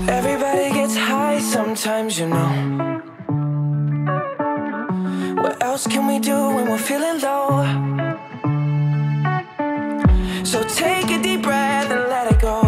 Everybody gets high sometimes, you know. What else can we do when we're feeling low? So take a deep breath and let it go.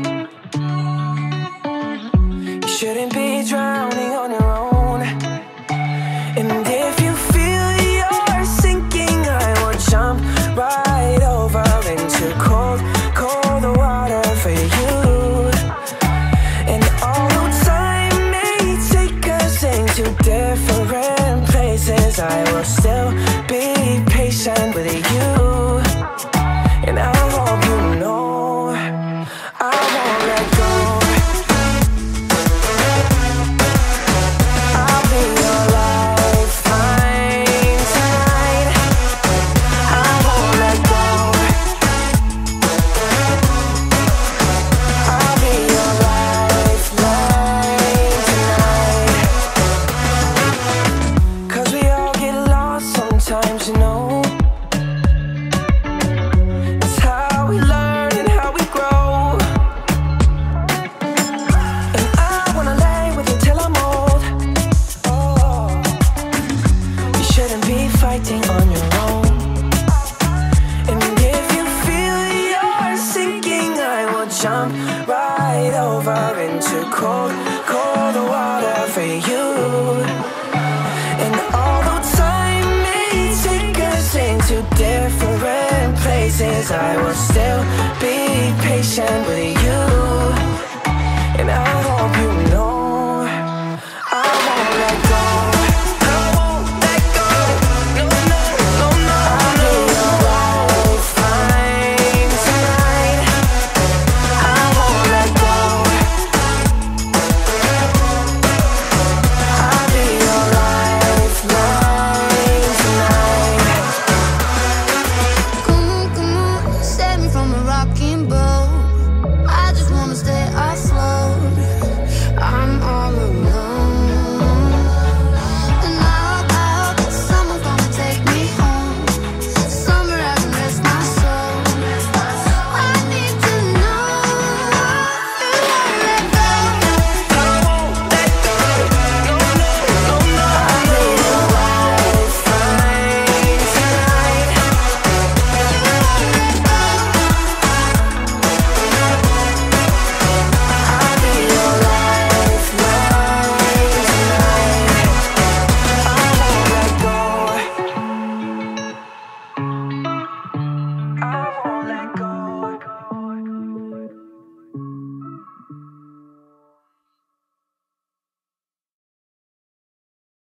You shouldn't be drowning on your own. And if you feel you're sinking, I will jump right over into cold, cold water for you. And although time may take us into different places, I will still be patient with you. And I hope you know I won't let go. I'll be your lifeline tonight. I won't let go. I'll be your lifeline tonight. 'Cause we all get lost sometimes, you know. It's how we learn and how we grow. And I wanna lay with you till I'm old. Oh, you shouldn't be fighting on your own. And if you feel you're sinking, I will jump right over into cold, cold water for you. And although time may take us into different places, I will still be patient with you.